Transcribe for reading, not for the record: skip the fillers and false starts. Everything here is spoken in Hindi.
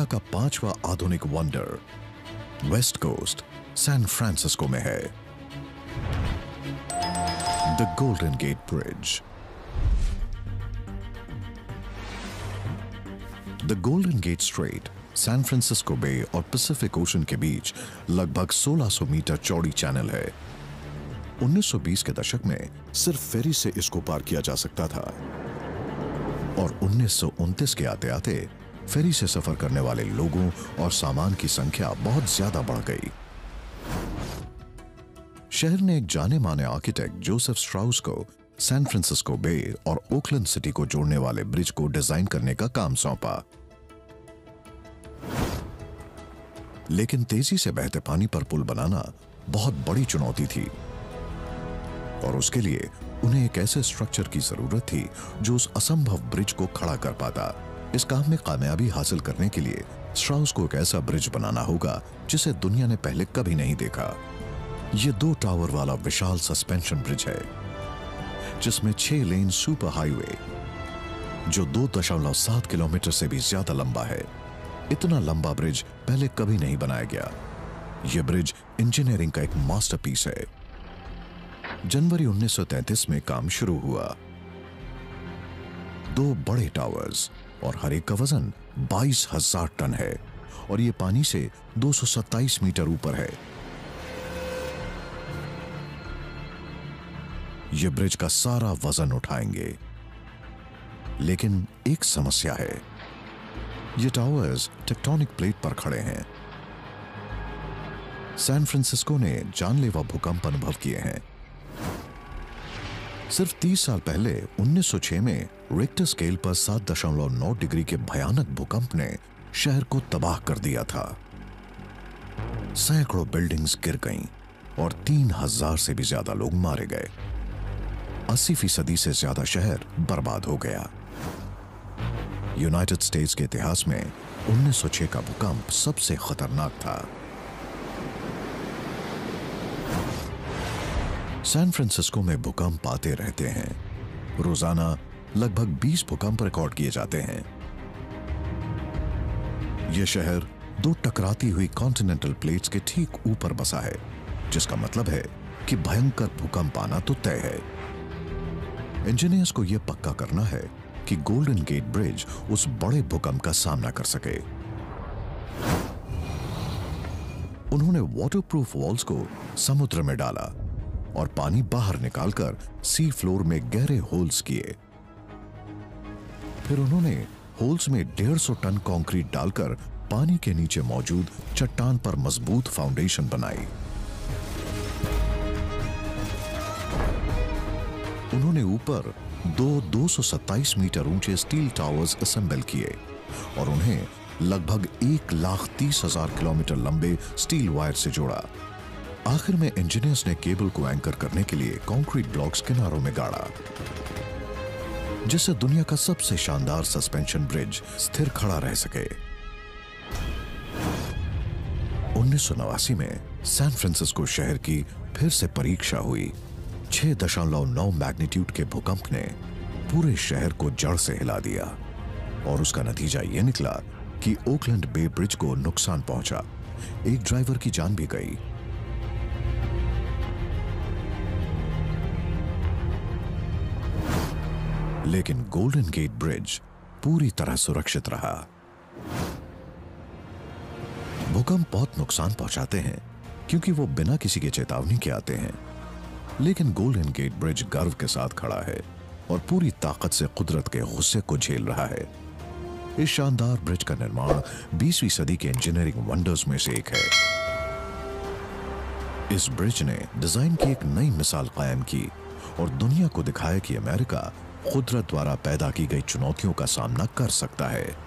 का 5वां आधुनिक wonder West Coast San Francisco में है। The Golden Gate Bridge. The Golden Gate Strait San Francisco Bay और पैसिफिक ओशन के बीच लगभग 1600 मीटर चौड़ी चैनल है। 1920 के दशक में सिर्फ फेरी से इसको पार किया जा सकता था और 1929 के आते आते फेरी से सफर करने वाले लोगों और सामान की संख्या बहुत ज्यादा बढ़ गई। शहर ने एक जाने माने आर्किटेक्ट जोसेफ स्ट्राउस को सैन फ्रांसिस्को बे और ओकलैंड सिटी को जोड़ने वाले ब्रिज को डिजाइन करने का काम सौंपा। लेकिन तेजी से बहते पानी पर पुल बनाना बहुत बड़ी चुनौती थी और उसके लिए उन्हें एक ऐसे स्ट्रक्चर की जरूरत थी जो उस असंभव ब्रिज को खड़ा कर पाता। इस काम में कामयाबी हासिल करने के लिए स्ट्राउस को एक ऐसा ब्रिज बनाना होगा जिसे दुनिया ने पहले कभी नहीं देखा। यह 2 टावर वाला विशाल सस्पेंशन ब्रिज है जिसमें 6 लेन सुपर हाईवे जो 2.7 किलोमीटर से भी ज्यादा लंबा है। इतना लंबा ब्रिज पहले कभी नहीं बनाया गया। यह ब्रिज इंजीनियरिंग का एक मास्टरपीस है। जनवरी 1933 में काम शुरू हुआ। 2 बड़े टावर्स और हर एक का वजन 22,000 टन है और यह पानी से 227 मीटर ऊपर है। यह ब्रिज का सारा वजन उठाएंगे, लेकिन एक समस्या है। ये टावर्स टेक्टोनिक प्लेट पर खड़े हैं। सैन फ्रांसिस्को ने जानलेवा भूकंप अनुभव किए हैं। सिर्फ 30 साल पहले 1906 में रिक्टर स्केल पर 7.9 डिग्री के भयानक भूकंप ने शहर को तबाह कर दिया था। सैकड़ों बिल्डिंग्स गिर गईं और 3,000 से भी ज्यादा लोग मारे गए। 80% से ज्यादा शहर बर्बाद हो गया। यूनाइटेड स्टेट्स के इतिहास में 1906 का भूकंप सबसे खतरनाक था। सैन फ्रांसिस्को में भूकंप आते रहते हैं। रोजाना लगभग 20 भूकंप रिकॉर्ड किए जाते हैं। यह शहर 2 टकराती हुई कॉन्टिनेंटल प्लेट्स के ठीक ऊपर बसा है, जिसका मतलब है कि भयंकर भूकंप आना तो तय है। इंजीनियर्स को यह पक्का करना है कि गोल्डन गेट ब्रिज उस बड़े भूकंप का सामना कर सके। उन्होंने वाटरप्रूफ वॉल्स को समुद्र में डाला और पानी बाहर निकालकर सी फ्लोर में गहरे होल्स किए। फिर उन्होंने होल्स में 150 टन कंक्रीट डालकर पानी के नीचे मौजूद चट्टान पर मजबूत फाउंडेशन बनाई। उन्होंने ऊपर 227 मीटर ऊंचे स्टील टावर्स असेंबल किए और उन्हें लगभग 1,30,000 किलोमीटर लंबे स्टील वायर से जोड़ा। आखिर में इंजीनियर्स ने केबल को एंकर करने के लिए कंक्रीट ब्लॉक्स किनारों में गाड़ा, जिससे दुनिया का सबसे शानदार सस्पेंशन ब्रिज स्थिर खड़ा रह सके। 1989 में सैन फ्रांसिस्को शहर की फिर से परीक्षा हुई। 6.9 मैग्नीट्यूड के भूकंप ने पूरे शहर को जड़ से हिला दिया और उसका नतीजा यह निकला कि ओकलैंड बे ब्रिज को नुकसान पहुंचा। एक ड्राइवर की जान भी गई। लेकिन गोल्डन गेट ब्रिज पूरी तरह सुरक्षित रहा। भूकंप बहुत नुकसान पहुंचाते हैं क्योंकि वो बिना किसी के चेतावनी के आते हैं, लेकिन गोल्डन गेट ब्रिज गर्व के साथ खड़ा है और पूरी ताकत से कुदरत के गुस्से को झेल रहा है। इस शानदार ब्रिज का निर्माण 20वीं सदी के इंजीनियरिंग वंडर्स में से एक है। इस ब्रिज ने डिजाइन की एक नई मिसाल कायम की और दुनिया को दिखाया कि अमेरिका कुदरत द्वारा पैदा की गई चुनौतियों का सामना कर सकता है।